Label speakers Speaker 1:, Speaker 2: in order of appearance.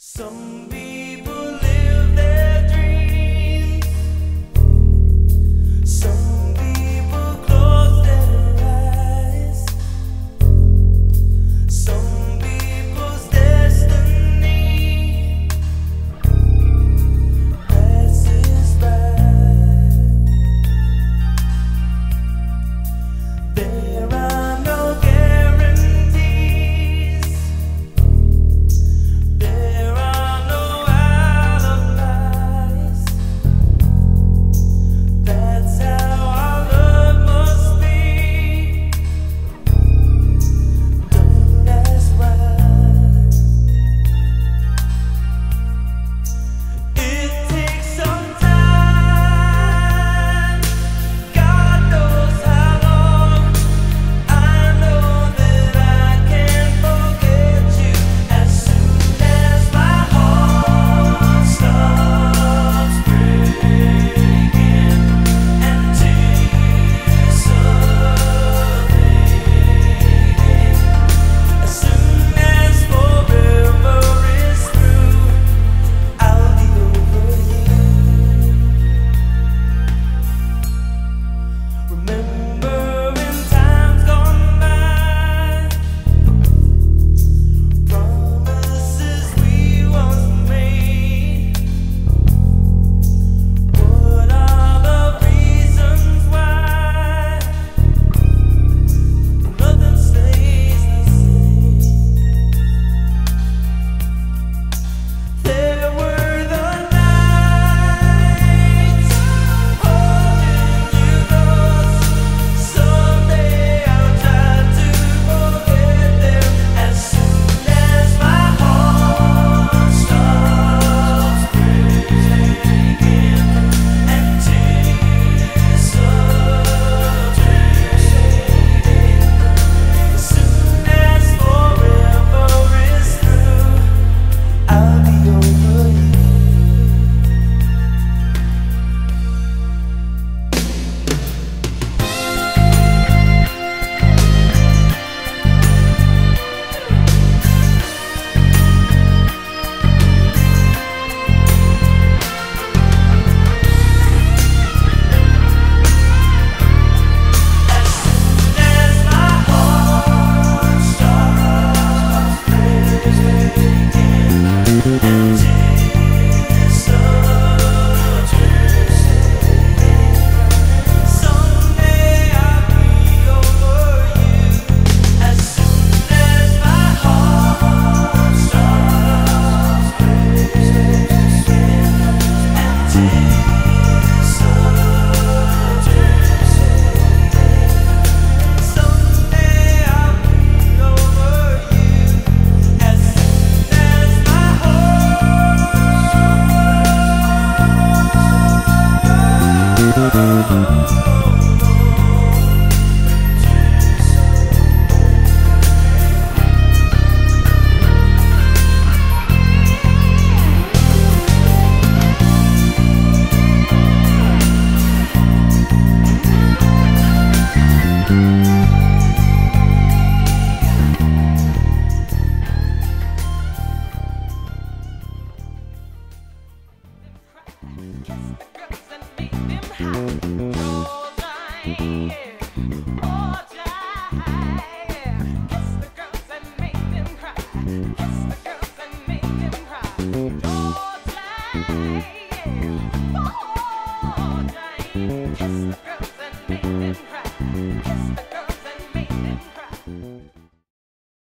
Speaker 1: Some people live their dreams. Some people close their eyes. Some people's destiny passes by. There are no guarantees. There are no alibis. That's how our love must be. Don't ask why. It takes some time. God knows how long. I know that I can forget you as soon as my heart stops breaking and tears start fading. As soon as forever is through, I'll be over you. Remember in times gone by, promises we once made. What are the reasons why nothing stays the same? There were the nights holding you close. Someday I'll try to forget them as soon as my heart stops breaking and tears start fading. As soon as forever is through, I'll be over you. As soon as my heart stops breaking and tears start fading, someday I'll be over you. As soon as my heart stops breaking and tears start fading, someday I'll be over you. As soon as my kiss the girls and make them hot. Kiss the girls and make them cry. Kiss the girls and make them cry. Georgia, kiss the girls and make them cry. Kiss the girls and make them cry.